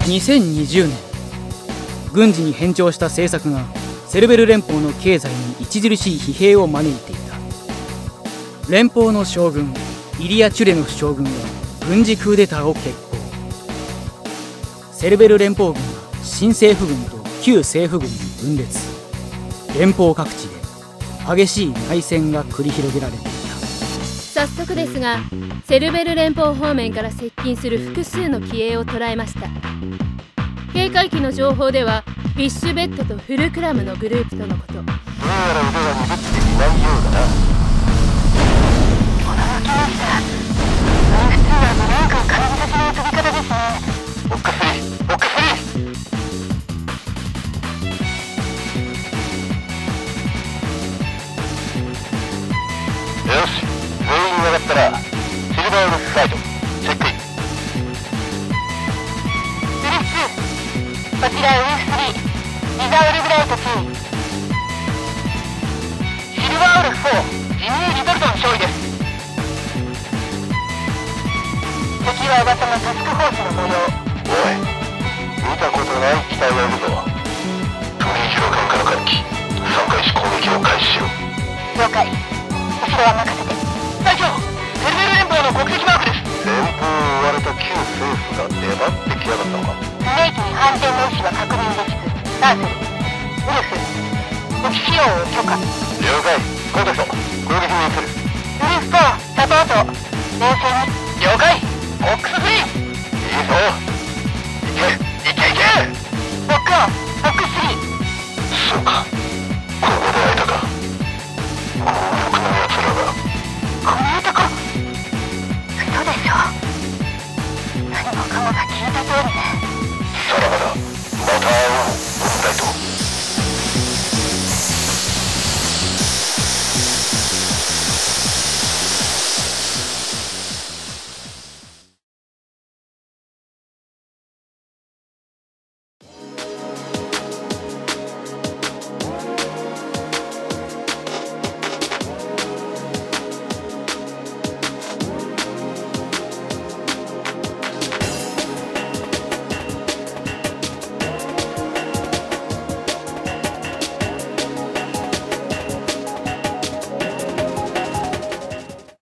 2020年、軍事に偏重した政策がセルベル連邦の経済に著しい疲弊を招いていた。連邦の将軍イリア・チュレノフ将軍は軍事クーデターを決行。セルベル連邦軍は新政府軍と旧政府軍に分裂。連邦各地で激しい内戦が繰り広げられていた。 早速ですが、セルベル連邦方面から接近する複数の機影を捉えました。警戒機の情報ではフィッシュベッドとフルクラムのグループとのこと。 どうやら腕が握っていないようだな。驚きました。普通はブレークを感じさせない飛び方ですね。お薬お薬。よし、全員上がったらシルバーウルフサイドチェックイン。ウルフ2、こちらウルフ3、リザウルブライト2、シルバーウルフ4、ジミー・リトルトン勝利です。敵は噂のタスクフォースの模様。おい、見たことない機体がいるぞ。取り広艦から回帰、3回し攻撃を開始しろ。了解。後ろは任せて。隊長、セルベル連邦の国籍マークです。連邦を追われた旧政府が出張ってきやがったのか。ブレーキに反転の意思は確認できず、ダーセル、ウルフ、武器使用を許可。了解。コンタクト、攻撃に移る。ウルフ4、サポート、冷静に。了解。オックスフリー。いいぞ。いけいけいけ。ロックオン、オックス3。そうか、ここで会えたか。幸福な奴らが。この男、嘘でしょ。何もかもが聞いた通りね。さらばだ、また会おう。